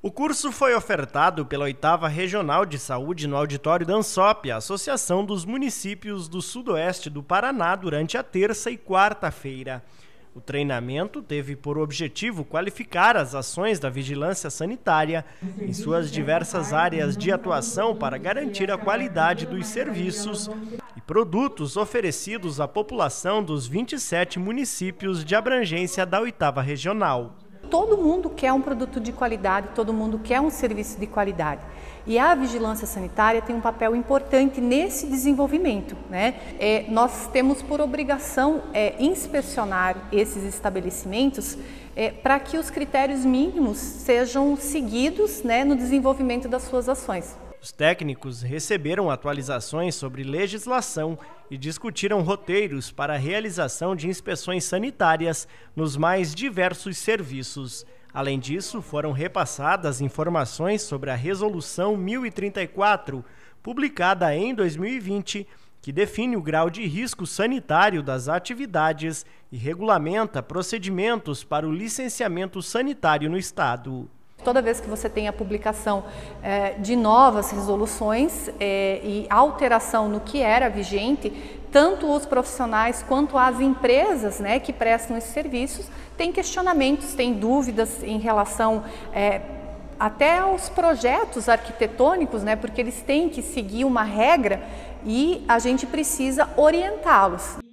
O curso foi ofertado pela 8ª Regional de Saúde no auditório da ANSOP, a Associação dos Municípios do Sudoeste do Paraná, durante a terça e quarta-feira. O treinamento teve por objetivo qualificar as ações da vigilância sanitária em suas diversas áreas de atuação para garantir a qualidade dos serviços e produtos oferecidos à população dos 27 municípios de abrangência da 8ª Regional. Todo mundo quer um produto de qualidade, todo mundo quer um serviço de qualidade. E a vigilância sanitária tem um papel importante nesse desenvolvimento, né? Nós temos por obrigação inspecionar esses estabelecimentos para que os critérios mínimos sejam seguidos, né, no desenvolvimento das suas ações. Os técnicos receberam atualizações sobre legislação e discutiram roteiros para a realização de inspeções sanitárias nos mais diversos serviços. Além disso, foram repassadas informações sobre a Resolução 1034, publicada em 2020, que define o grau de risco sanitário das atividades e regulamenta procedimentos para o licenciamento sanitário no Estado. Toda vez que você tem a publicação de novas resoluções e alteração no que era vigente, tanto os profissionais quanto as empresas, né, que prestam esses serviços têm questionamentos, têm dúvidas em relação até aos projetos arquitetônicos, né, porque eles têm que seguir uma regra e a gente precisa orientá-los.